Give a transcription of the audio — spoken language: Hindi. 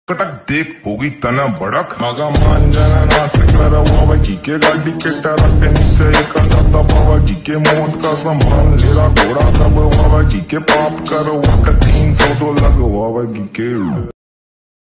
कटक देख होगी तना बड़क मगा मान जाना ना से करवा के गाड़ी के टरक के नीचे एक दबावा के मौत का संभाल लेरा घोड़ा दबवा के पाप करवा का 302 लगवा के